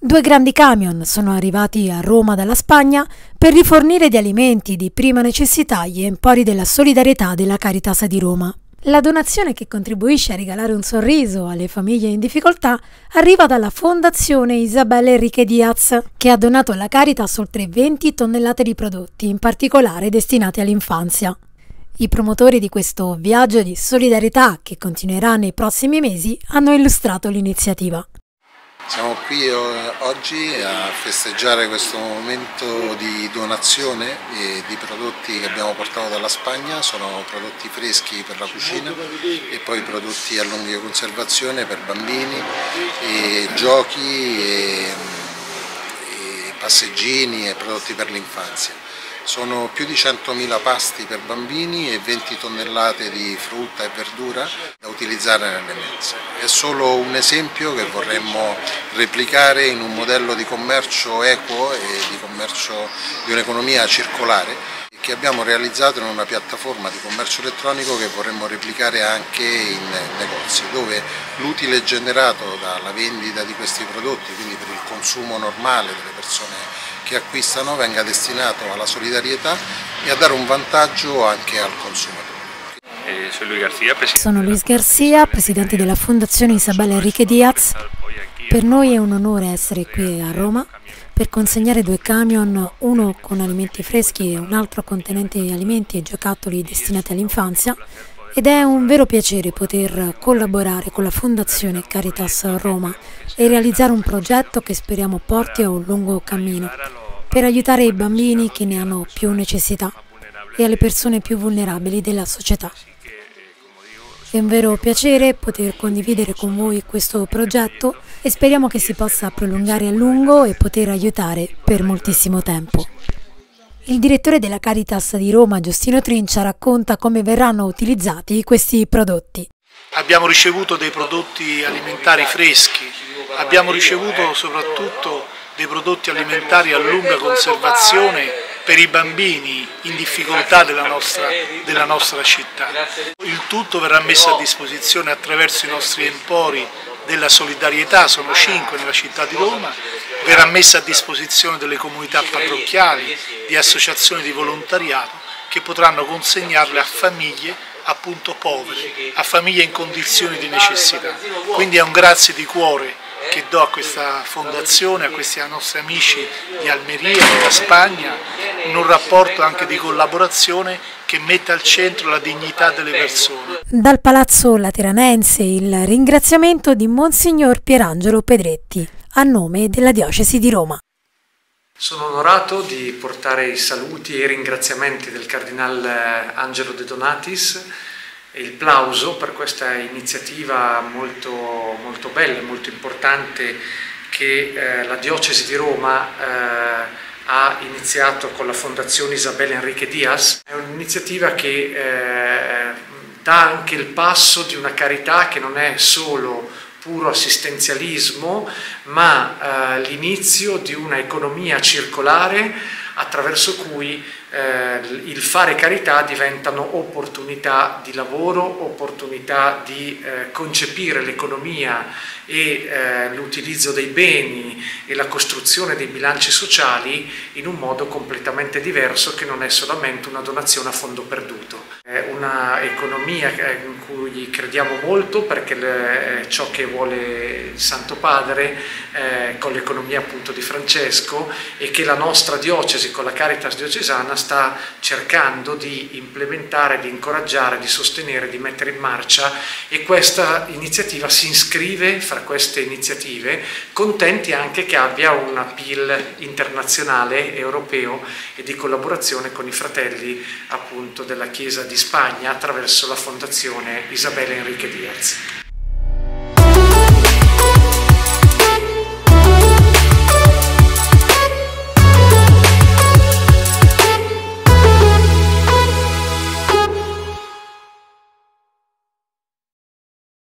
Due grandi camion sono arrivati a Roma dalla Spagna per rifornire di alimenti di prima necessità gli empori della solidarietà della Caritas di Roma. La donazione, che contribuisce a regalare un sorriso alle famiglie in difficoltà, arriva dalla Fondazione Isabel Enrique Díaz, che ha donato alla Caritas oltre 20 tonnellate di prodotti, in particolare destinati all'infanzia. I promotori di questo viaggio di solidarietà, che continuerà nei prossimi mesi, hanno illustrato l'iniziativa. Siamo qui oggi a festeggiare questo momento di donazione di prodotti che abbiamo portato dalla Spagna. Sono prodotti freschi per la cucina e poi prodotti a lunga conservazione per bambini, e giochi, e passeggini e prodotti per l'infanzia. Sono più di 100.000 pasti per bambini e 20 tonnellate di frutta e verdura da utilizzare nelle mense. È solo un esempio che vorremmo replicare in un modello di commercio equo e di commercio di un'economia circolare che abbiamo realizzato in una piattaforma di commercio elettronico che vorremmo replicare anche in negozi, dove l'utile generato dalla vendita di questi prodotti, quindi per il consumo normale delle persone che acquistano, venga destinato alla solidarietà e a dare un vantaggio anche al consumatore. Sono Luis Garcia, presidente della Fondazione Isabel Enrique Díaz. Per noi è un onore essere qui a Roma per consegnare due camion, uno con alimenti freschi e un altro contenente alimenti e giocattoli destinati all'infanzia, ed è un vero piacere poter collaborare con la Fondazione Caritas Roma e realizzare un progetto che speriamo porti a un lungo cammino per aiutare i bambini che ne hanno più necessità e alle persone più vulnerabili della società. È un vero piacere poter condividere con voi questo progetto e speriamo che si possa prolungare a lungo e poter aiutare per moltissimo tempo. Il direttore della Caritas di Roma, Giustino Trincia, racconta come verranno utilizzati questi prodotti. Abbiamo ricevuto dei prodotti alimentari freschi, abbiamo ricevuto soprattutto dei prodotti alimentari a lunga conservazione per i bambini in difficoltà della nostra città. Il tutto verrà messo a disposizione attraverso i nostri empori della solidarietà, sono 5 nella città di Roma, verrà messa a disposizione delle comunità parrocchiali, di associazioni di volontariato che potranno consegnarle a famiglie appunto povere, a famiglie in condizioni di necessità. Quindi è un grazie di cuore che do a questa fondazione, a questi nostri amici di Almeria, della Spagna, in un rapporto anche di collaborazione che mette al centro la dignità delle persone. Dal Palazzo Lateranense il ringraziamento di Monsignor Pierangelo Pedretti, a nome della Diocesi di Roma. Sono onorato di portare i saluti e i ringraziamenti del Cardinal Angelo De Donatis e il plauso per questa iniziativa molto bella e molto importante che la Diocesi di Roma ha iniziato con la Fondazione Isabel Enrique Díaz. È un'iniziativa che dà anche il passo di una carità che non è solo puro assistenzialismo, ma l'inizio di una economia circolare attraverso cui il fare carità diventano opportunità di lavoro, opportunità di concepire l'economia e l'utilizzo dei beni e la costruzione dei bilanci sociali in un modo completamente diverso, che non è solamente una donazione a fondo perduto. È una economia in cui crediamo molto, perché è ciò che vuole il Santo Padre con l'economia appunto di Francesco, e che la nostra diocesi con la Caritas diocesana sta cercando di implementare, di incoraggiare, di sostenere, di mettere in marcia, e questa iniziativa si iscrive fra queste iniziative, contenti anche che abbia un appeal internazionale, europeo e di collaborazione con i fratelli appunto della Chiesa di Spagna attraverso la Fondazione Isabel Enrique Díaz.